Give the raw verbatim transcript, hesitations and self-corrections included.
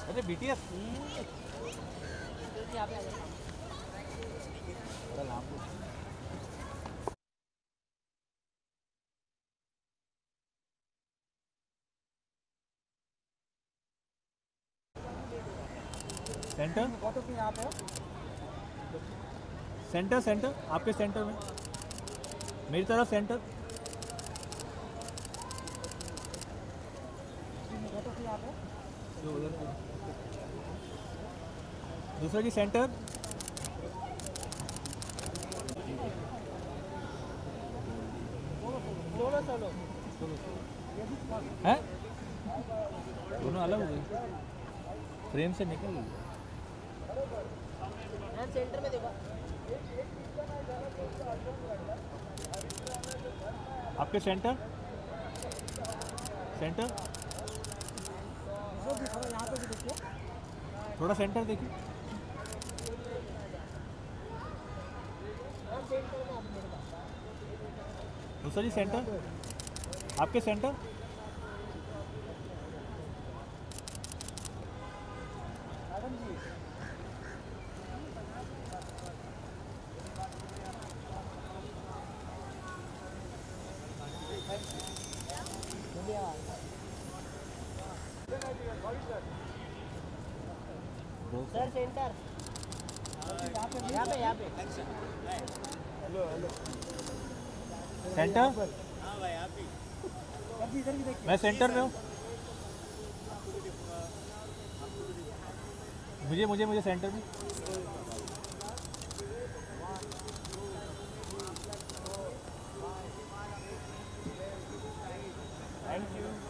अरे BTS centre यहाँ पे सेंटर सेंटर आपके सेंटर में मेरी तरफ सेंटर दूसरे की सेंटर है दोनों अलग हो गए फ्रेम से निकल गए सेंटर में देखो आपके सेंटर सेंटर यहाँ पे भी देखिए थोड़ा सेंटर देखिए दूसरा जी सेंटर आपके सेंटर सर सेंटर यहाँ पे यहाँ पे हेलो हेलो सेंटर हाँ भाई आप ही इधर भी देखिए मैं सेंटर में हूँ मुझे मुझे मुझे सेंटर में थैंक यू